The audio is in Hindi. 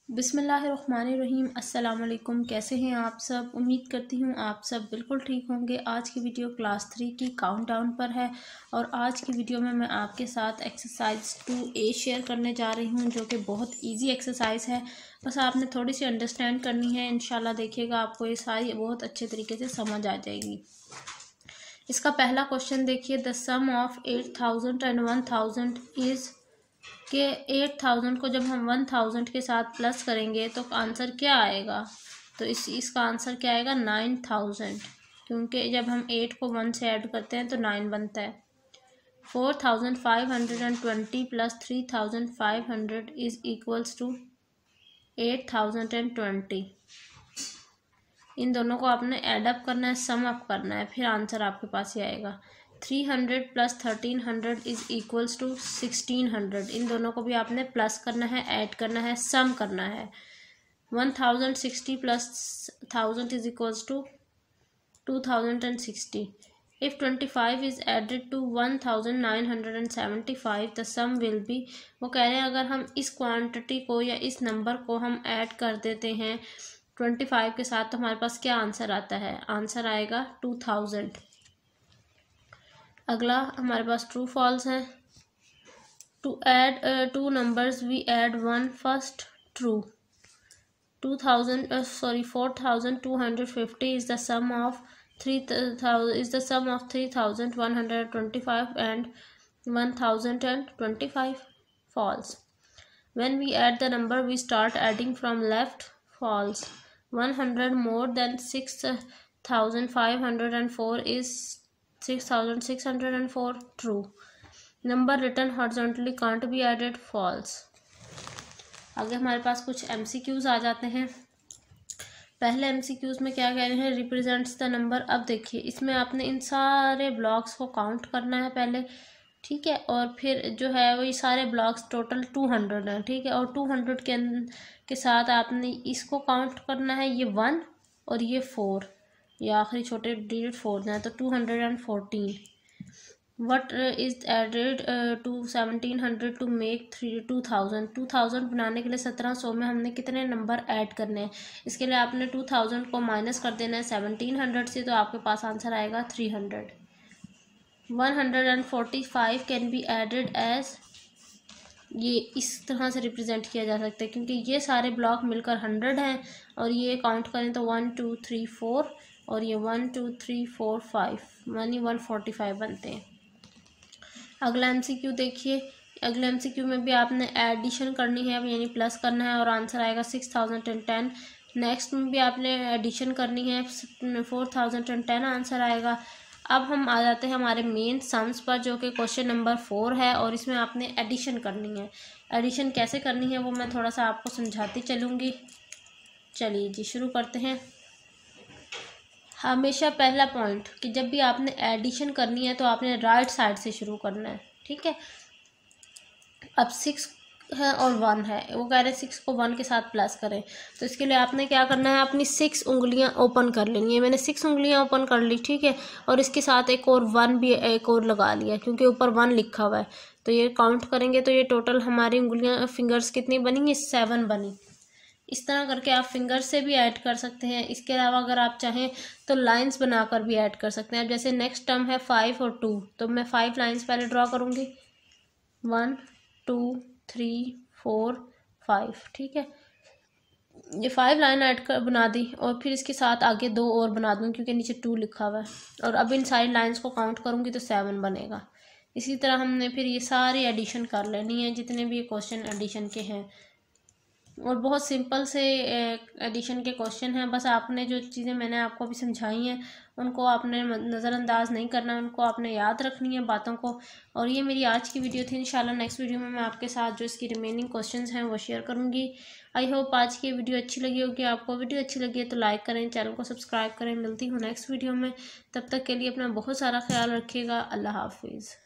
बिस्मिल्लाहिर्रहमानिर्रहीम। अस्सलाम वालेकुम। कैसे हैं आप सब? उम्मीद करती हूँ आप सब बिल्कुल ठीक होंगे। आज की वीडियो क्लास 3 की काउंटडाउन पर है और आज की वीडियो में मैं आपके साथ एक्सरसाइज 2A शेयर करने जा रही हूँ, जो कि बहुत इजी एक्सरसाइज है। बस आपने थोड़ी सी अंडरस्टैंड करनी है। इंशाल्लाह देखिएगा आपको ये सारी बहुत अच्छे तरीके से समझ आ जाएगी। इसका पहला क्वेश्चन देखिए, the sum of 8000 and 1000 is के 8000 को जब हम 1000 के साथ प्लस करेंगे तो आंसर क्या आएगा? तो इसका आंसर क्या आएगा? 9000, क्योंकि जब हम 8 को 1 से ऐड करते हैं तो 9 बनता है। 4520 प्लस 3500 इज इक्वल्स टू 8020। इन दोनों को आपने ऐड अप करना है, सम अप करना है, फिर आंसर आपके पास ही आएगा। 300 प्लस 1300 इज इक्वल्स टू 1600। इन दोनों को भी आपने प्लस करना है, ऐड करना है, सम करना है। 1060 plus 1000 is equals to 2060। If 25 is added to 1975 the sum will be. वो कह रहे हैं अगर हम इस क्वांटिटी को या इस नंबर को हम ऐड कर देते हैं 25 के साथ तो हमारे पास क्या आंसर आता है? आंसर आएगा 2000। अगला हमारे पास ट्रू फॉल्स है। To add two numbers we add one first. True. 4250 is the sum of 3125 and 1025। False. When we add the number we start adding from left. False. 100 more than 6504 is 6604. True. Number written horizontally can't be added. False. आगे हमारे पास कुछ MCQs आ जाते हैं। पहले MCQs में क्या कह रहे हैं? Represents the number. अब देखिए इसमें आपने इन सारे ब्लॉक्स को काउंट करना है पहले, ठीक है, और फिर जो है वही सारे ब्लॉक्स टोटल 200 हैं, ठीक है, और 200 के साथ आपने इसको काउंट करना है, ये 1 और ये 4, ये आखिरी छोटे डिजिट 4 हैं, तो 214। What is added to 1700 to make 2000। 2000 बनाने के लिए 1700 में हमने कितने नंबर ऐड करने हैं? इसके लिए आपने 2000 को माइनस कर देना है 1700 से, तो आपके पास आंसर आएगा 300। 145 कैन बी एडेड एज। ये इस तरह से रिप्रेजेंट किया जा सकता है क्योंकि ये सारे ब्लॉक मिलकर 100 हैं और ये काउंट करें तो 1 2 3 4 और ये 1 2 3 4 5 यानी 145 बनते हैं। अगला MCQ देखिए। अगले MCQ में भी आपने एडिशन करनी है, यानी प्लस करना है, और आंसर आएगा 6010। नेक्स्ट में भी आपने एडिशन करनी है, 4010 आंसर आएगा। अब हम आ जाते हैं हमारे मेन सम्स पर, जो कि क्वेश्चन नंबर 4 है, और इसमें आपने एडिशन करनी है। एडिशन कैसे करनी है वो मैं थोड़ा सा आपको समझाती चलूँगी। चलिए जी शुरू करते हैं। हमेशा पहला पॉइंट कि जब भी आपने एडिशन करनी है तो आपने राइट साइड से शुरू करना है, ठीक है। अब 6 है और 1 है, वो कह रहे हैं 6 को 1 के साथ प्लस करें, तो इसके लिए आपने क्या करना है? अपनी 6 उंगलियां ओपन कर लेनी है। मैंने 6 उंगलियां ओपन कर ली, ठीक है, और इसके साथ एक और 1 भी एक और लगा लिया क्योंकि ऊपर 1 लिखा हुआ है। तो ये काउंट करेंगे तो ये टोटल हमारी उंगलियां फिंगर्स कितनी बनी? 7 बनी। इस तरह करके आप फिंगर से भी ऐड कर सकते हैं। इसके अलावा अगर आप चाहें तो लाइंस बनाकर भी ऐड कर सकते हैं। अब जैसे नेक्स्ट टर्म है 5 और 2, तो मैं 5 लाइंस पहले ड्रॉ करूँगी, 1 2 3 4 5, ठीक है। ये 5 लाइन ऐड कर बना दी और फिर इसके साथ आगे 2 और बना दूँ क्योंकि नीचे 2 लिखा हुआ है, और अब इन सारी लाइंस को काउंट करूँगी तो 7 बनेगा। इसी तरह हमने फिर ये सारी एडिशन कर लेनी है जितने भी क्वेश्चन एडिशन के हैं, और बहुत सिंपल से एडिशन के क्वेश्चन हैं। बस आपने जो चीज़ें मैंने आपको अभी समझाई हैं उनको आपने नज़रअंदाज नहीं करना, उनको आपने याद रखनी है बातों को। और ये मेरी आज की वीडियो थी। इंशाल्लाह नेक्स्ट वीडियो में मैं आपके साथ जो इसकी रिमेनिंग क्वेश्चंस हैं वो शेयर करूँगी। आई होप आज की वीडियो अच्छी लगी होगी आपको। वीडियो अच्छी लगी है तो लाइक करें, चैनल को सब्सक्राइब करें। मिलती हूँ नेक्स्ट वीडियो में, तब तक के लिए अपना बहुत सारा ख्याल रखिएगा। अल्लाह हाफिज़।